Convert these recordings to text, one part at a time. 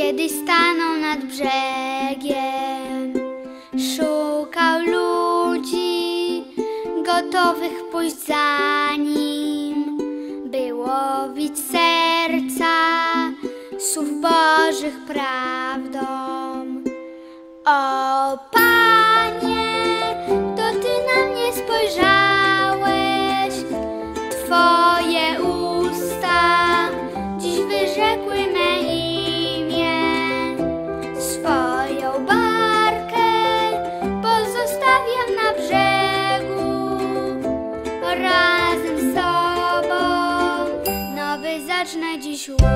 Kiedyś stanął nad brzegiem, szukał ludzi gotowych pójść za nim, by łowić serca słów Bożych prawdą. O Panie, to Ty na mnie spojrzałeś, Twoje usta dziś wyrzekły me imię. Swoją barkę pozostawiam na brzegu, razem z Tobą nowy zacznę dziś łów.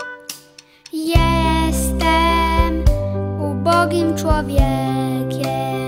Jestem ubogim człowiekiem,